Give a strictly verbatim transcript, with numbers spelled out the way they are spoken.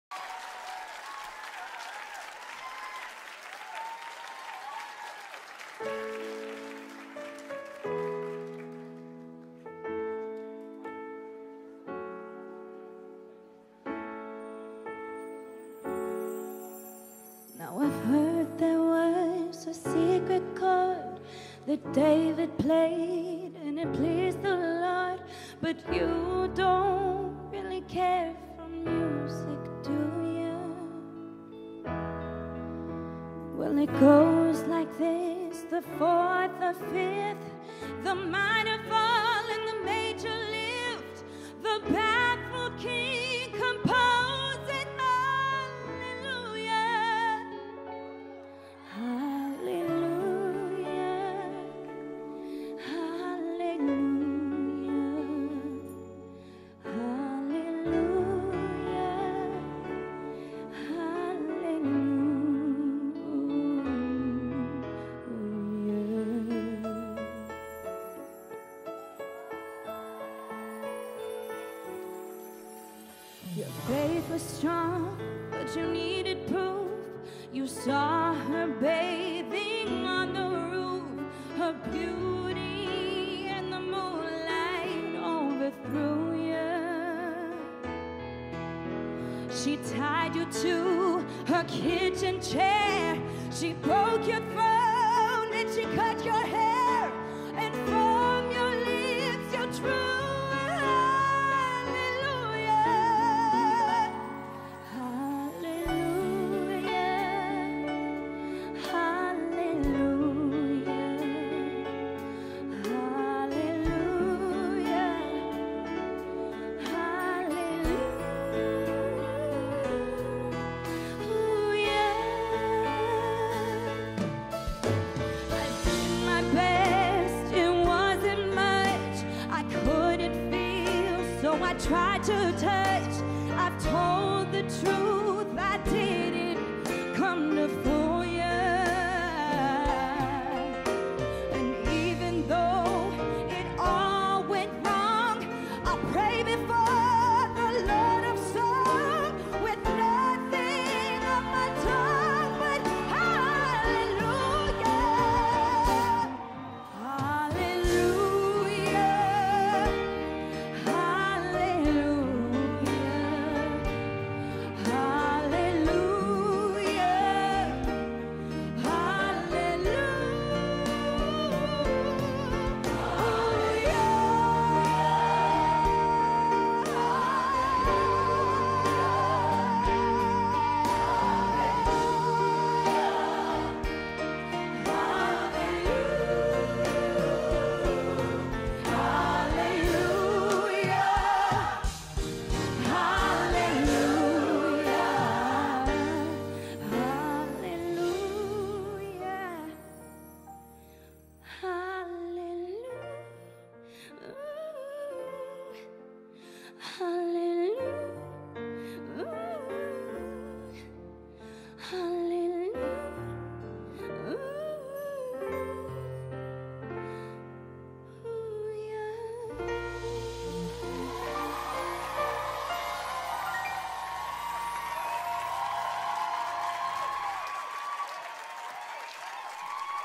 Now I've heard there was a secret chord that David played and it pleased the Lord, but you don't really care for music, do you? Well, it goes like this: the fourth, the fifth, the minor fall and the major lift, the baffled king composed it. Your faith was strong, but you needed proof. You saw her bathing on the roof, her beauty and the moonlight overthrew you. She tied you to her kitchen chair, she broke your throne and she cut your hair, and from your lips your truth. So I tried to touch. I've told the truth, I didn't come to fool.